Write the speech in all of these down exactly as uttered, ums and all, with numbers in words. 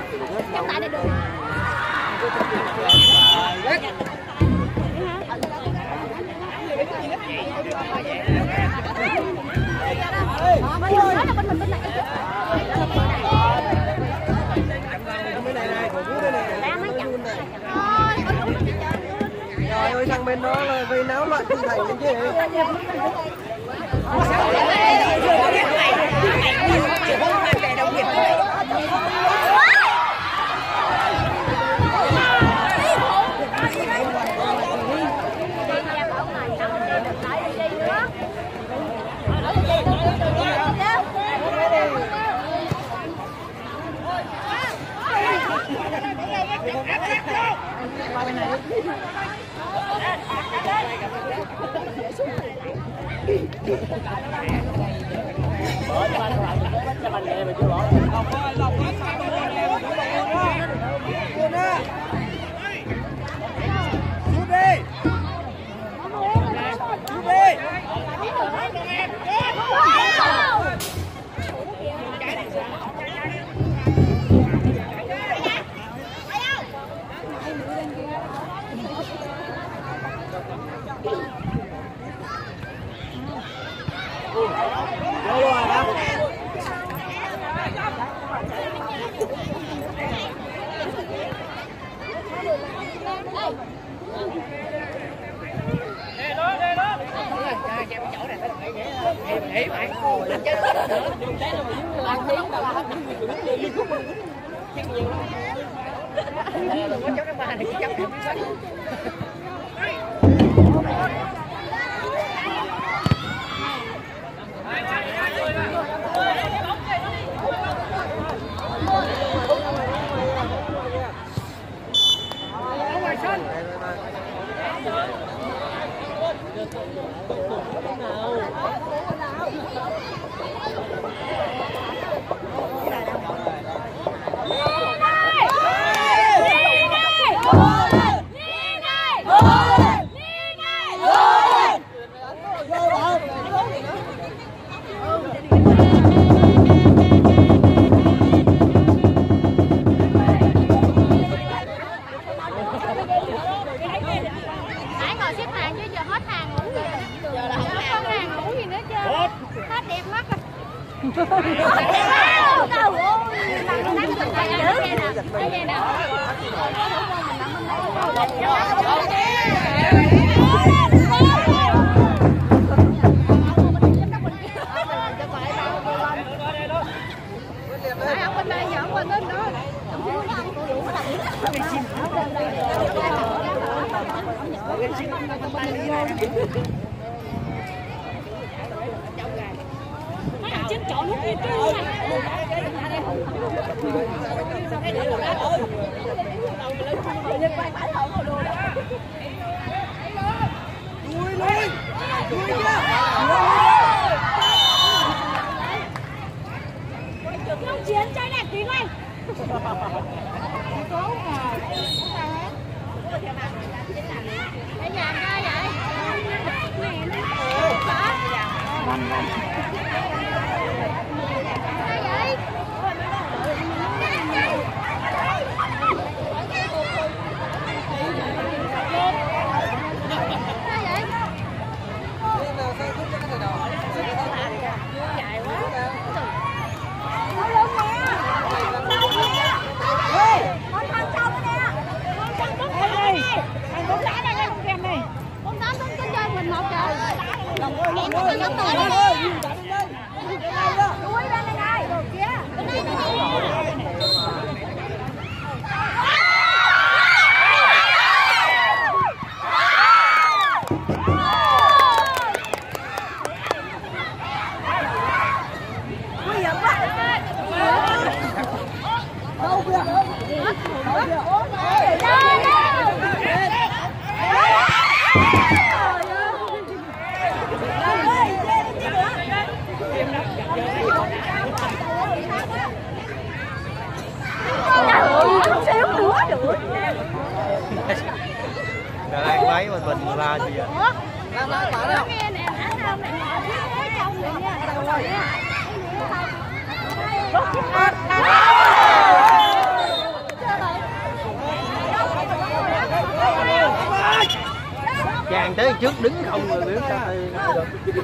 Trong tại đây đường. Bên đường đó là bên mình bên này. Trời ơi, thằng bên đó là vì náo loạn tinh thần cái gì? Rồi ăn mấy mình bình la gì vậy? Nghe nè, ăn không này ngồi phía trong này nha. Rồi nha. Càng tới trước đứng không rồi biết sao được.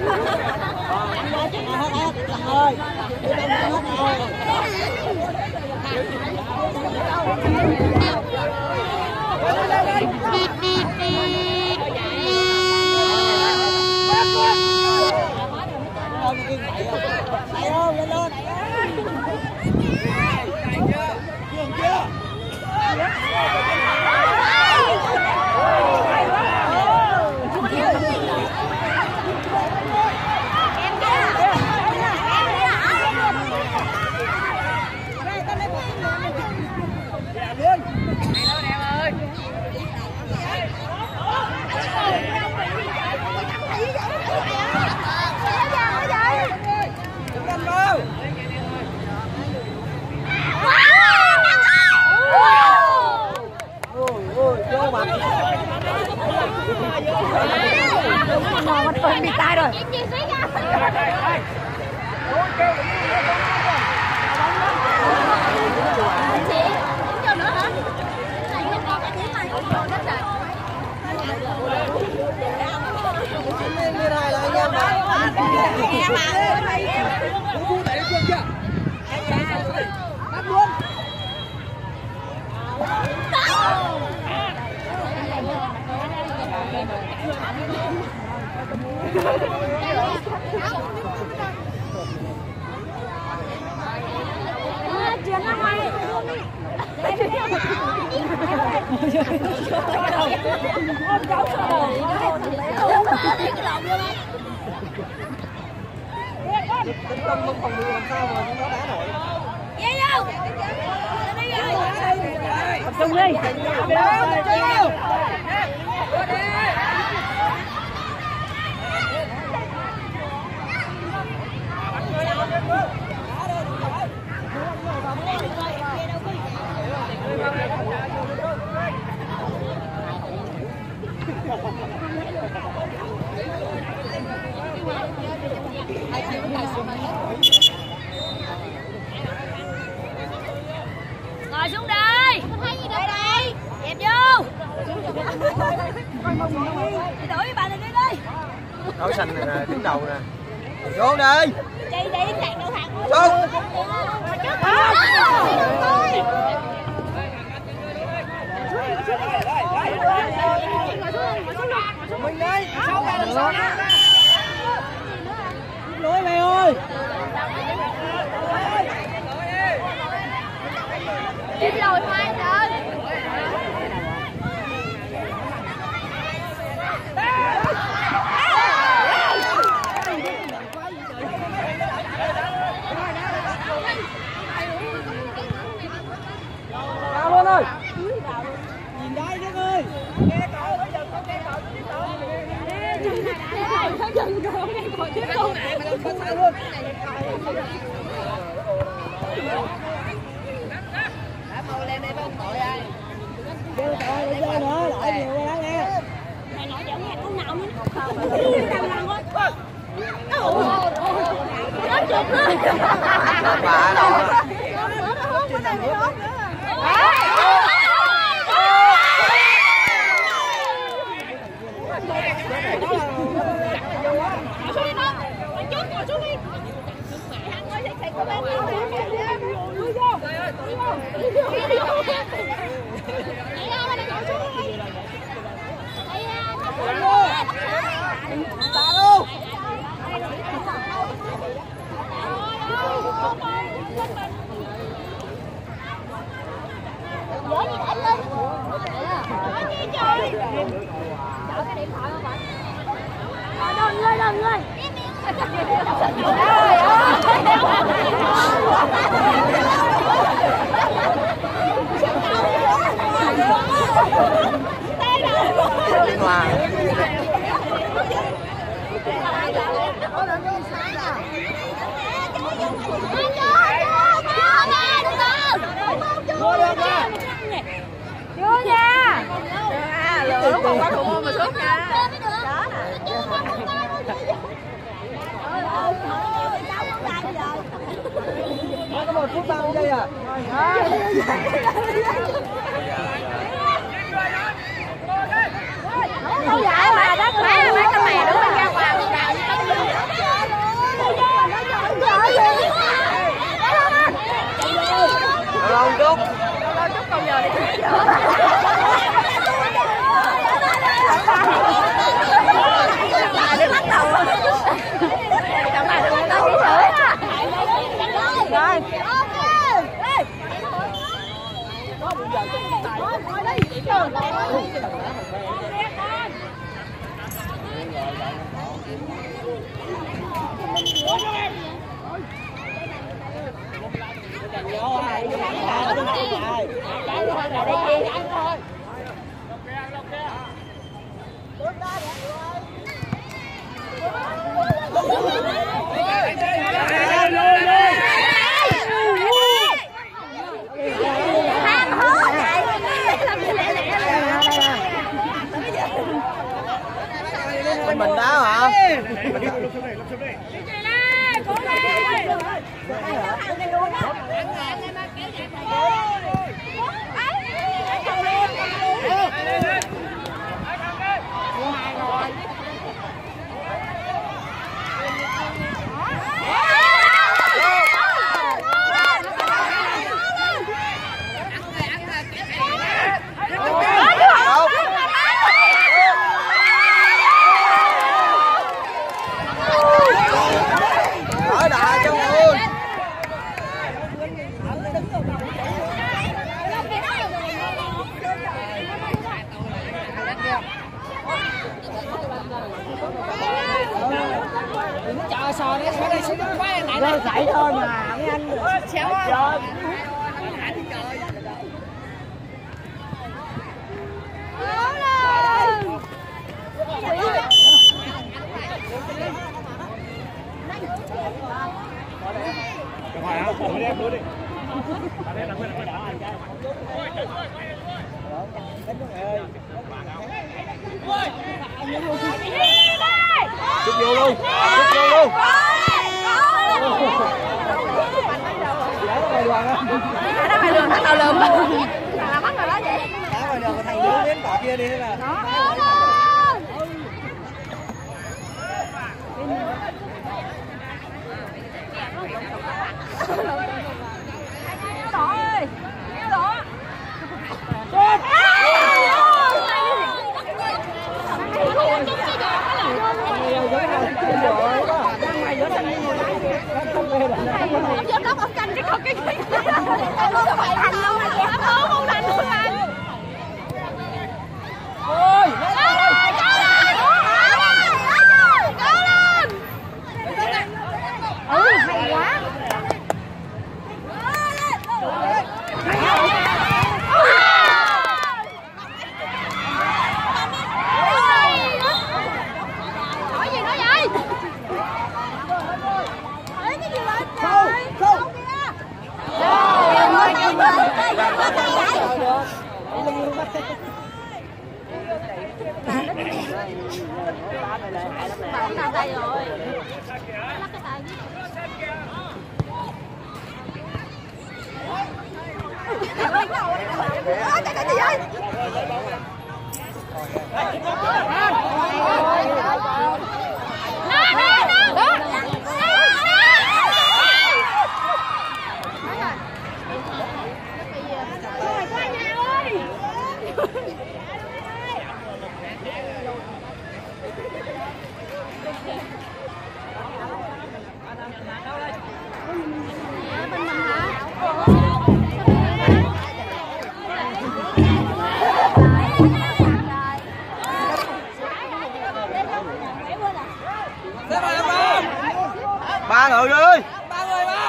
Mình bị tai rồi. Chuyện nó hay. Ôm cháu rồi. Tấn công không phòng ngự làm sao mà nó đá nổi. Dây vô. Đi rồi. Tập trung đi. Ngồi xuống đây. Thấy gì đâu đây? Dẹp vô. Đi đổi với bà này đi đi. Áo xanh này nè, đứng đầu nè. Xuống đi. Đi đi, chạy đâu thẳng. Xuống. Mình đây. Lỗi mày ơi. Đi lồi mai trời. Cao luôn ơi. Nhìn đây Đức ơi. Nghe cậu bây giờ con nghe cậu tiếp tục. Nó dừng rồi, nghe cậu tiếp tục. Lên đây bông tội ai. Chơi tội để chơi nữa, lại nhiều quá nghe. Mày nói giỡn nghe con nào nữa không? Đi đằng lần thôi. Nó chụp nữa. Bà đâu? Nó hốt cái này hốt nữa. Ngồi xuống đi nó. Mày trước ngồi xuống đi. Thằng ơi thầy của bên đâu nè. Đi vô. Đi vô. Đi vô. Đi vô. Đi ra bên đây ngồi xuống đi. Đi ra. Tạ luôn. Dỡ gì để lên. Nói chi trời. Chở cái điện thoại không bạn? Rồi đừng ơi, đừng ơi. Trời ơi. Liên Hòa. Chưa nha. À, lửa còn có thủ môn mà xuống nha. Có một phút ba mươi giây à? Không dạy mà đó má má cái mè đứng bên ra ngoài một đào Lâu chút. Lâu chút còn giờ đi. Đi bắt đầu. Chồng này đừng có chửi á. Rồi. Mình mình đá hả? Chờ sò đấy, xuống đây xuống quá lại đây chạy thôi mà mấy anh xéo á. Chút vô luôn, chút vô luôn. Đá ngoài đường thằng nào lượm á. Thằng bắt rồi đó vậy. Đá ngoài đường thằng đứa đến bỏ kia đi thế nào. Đó ơi. Đó. Giám đốc ông canh cái con cái gì? Ông có phải thành đâu mà dẹp không? Không thành luôn anh. Ôi! Cố lên! Cố lên! Ừ, hay quá. Nói gì nói vậy? Nói cái gì lên trời? Không kìa. Rồi, rồi, rồi. Tay rồi. Lắc cái tay. Ơ, cái gì vậy? Nè, nè, nè. Qua nhà ơi. Bên mình hả? Ba người đi. Ba người ba.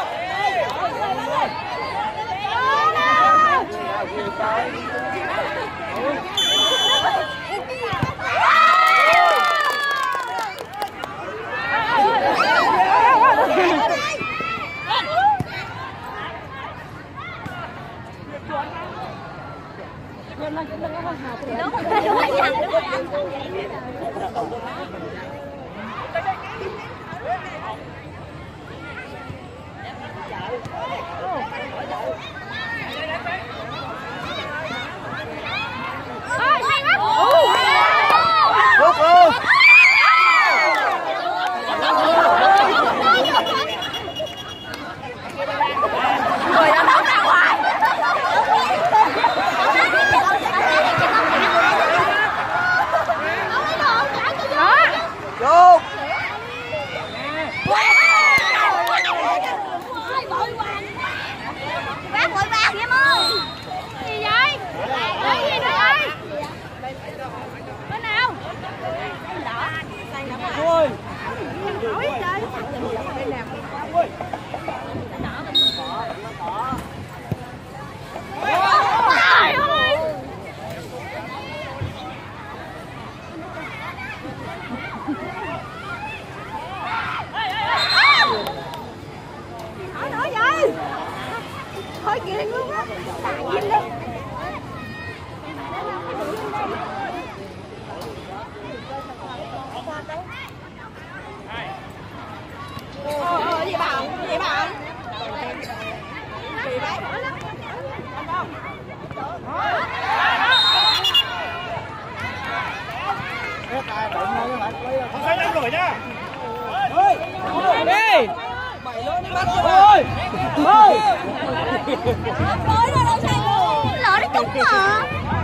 Ôi, hay quá. ơi ghiền luôn á. Nhìn đi. Ờ, gì bà không? Gì bà không? Gì đấy? Không phải năm rồi nha. Đi. Bảy lỗ đi bắt rồi. Thôi. Lỗi rồi đâu sai luôn. Lỗi nó trúng mà.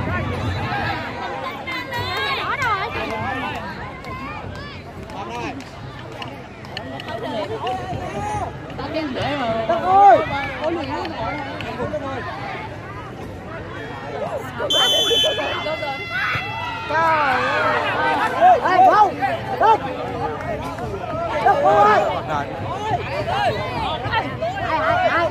Đỏ rồi. Đất ơi. Ê, không. Đất. Đất ơi. Ai ai ai.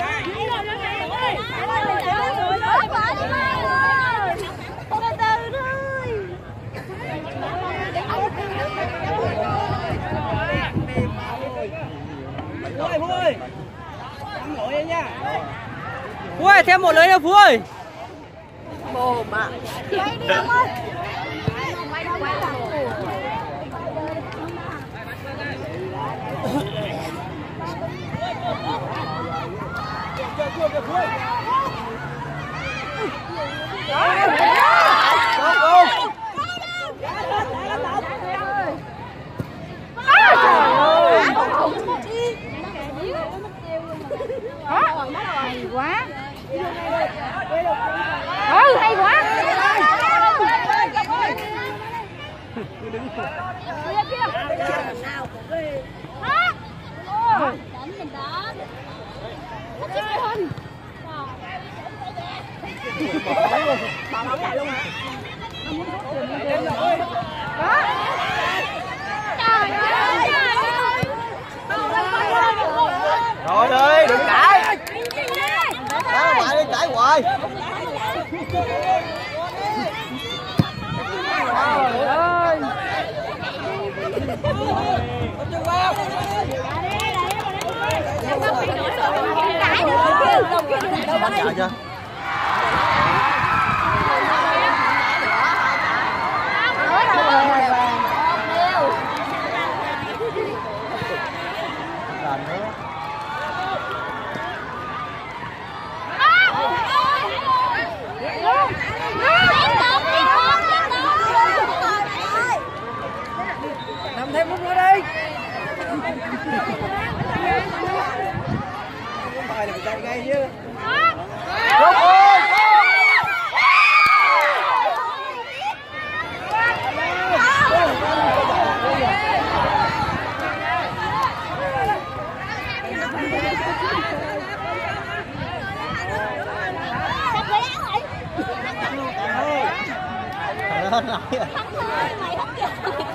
Phú ơi, ăn nổi vậy nha. Phú ơi, thêm một lưới nữa Phú ơi. Bồ mà. Quay đi ông ơi. Hay quá. Ừ, hay quá. Rồi đi, đừng cãi. Đó, mày đi cãi hoài. Trời ơi. Bắn chạy chưa? Làm nữa. Nằm thêm lúc nữa đi. Bài này chạy ngay chứ. Rút ơi. Thằng nó nói Mày không chờ.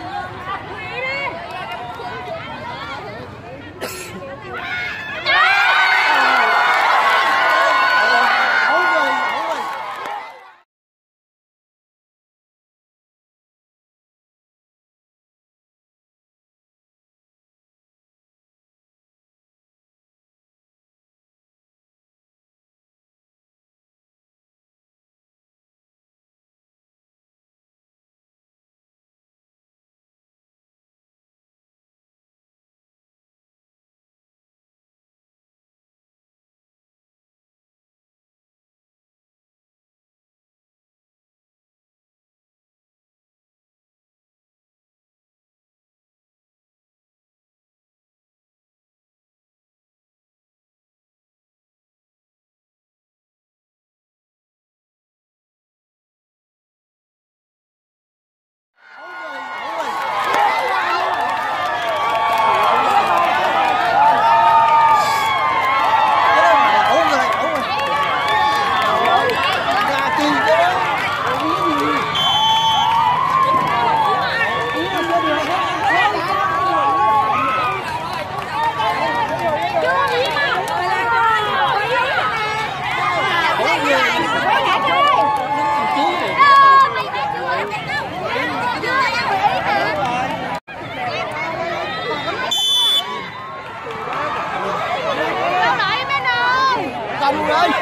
làm luôn rồi.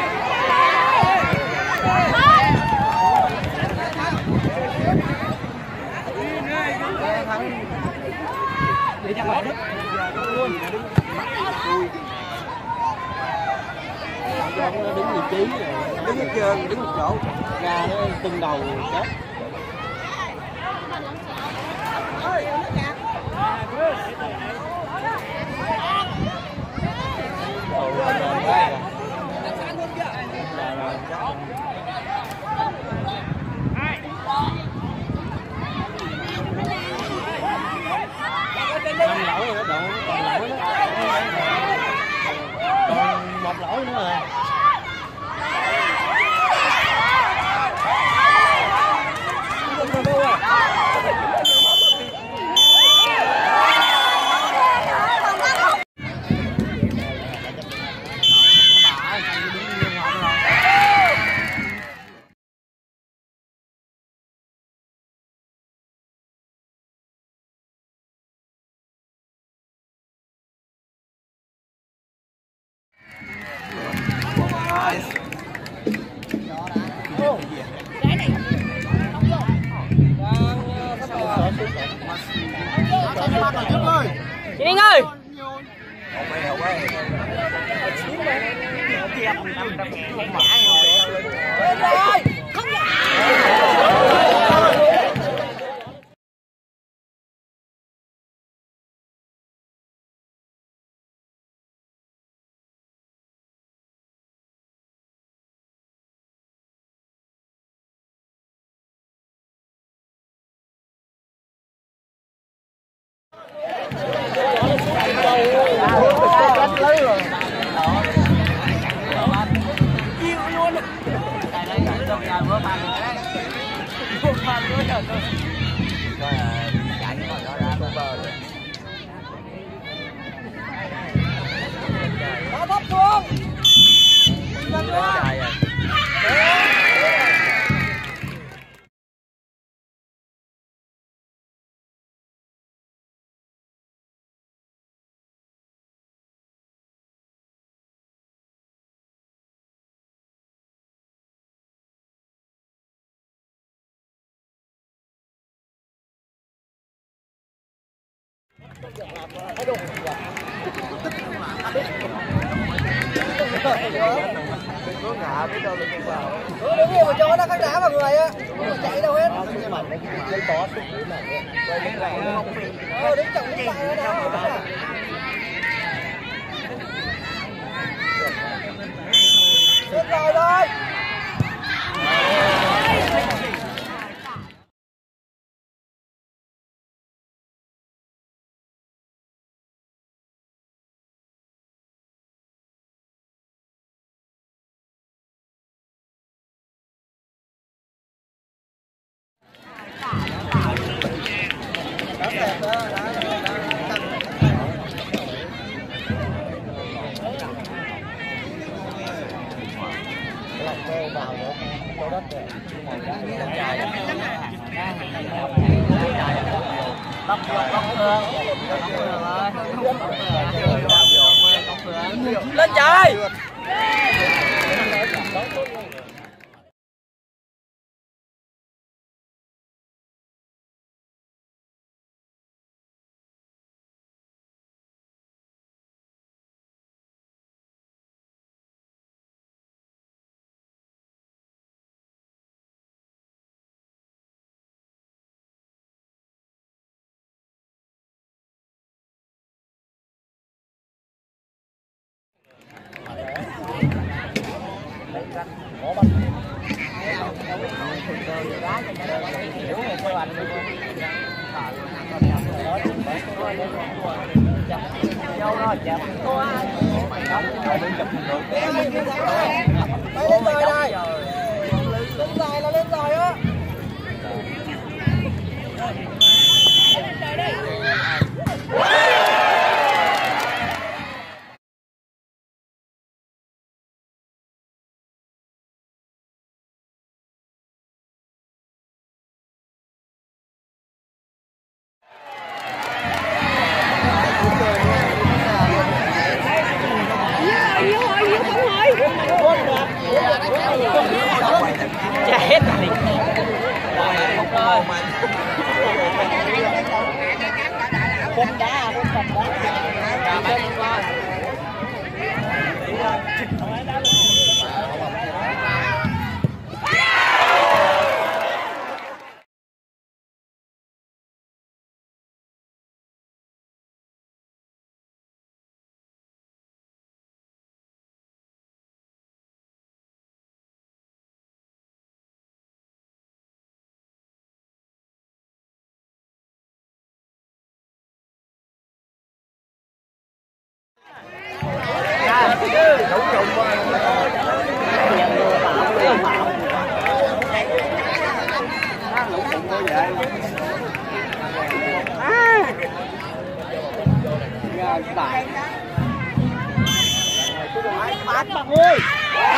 Để cho nó luôn. Đứng vị trí rồi, đứng hết trơn, đứng một chỗ, ra nó tung đầu chết. Năm lỗi rồi đó, còn lỗi đó. Còn một lỗi nữa rồi. Chị Điên ơi. Có ngã biết đâu được vào. Đứng nhiều mà cho nó khán giả vào người á. Chạy đâu hết. Cái có xuống dưới này. Ờ đứng chồng đứng tay ở đó. Được rồi thôi. Lên trời. Lên rồi đây. Lên rồi là lên rồi á. Yếu rồi, yếu rồi, yếu rồi. Chết rồi. Quân đá, quân cầm đá. Bạn bạn ơi.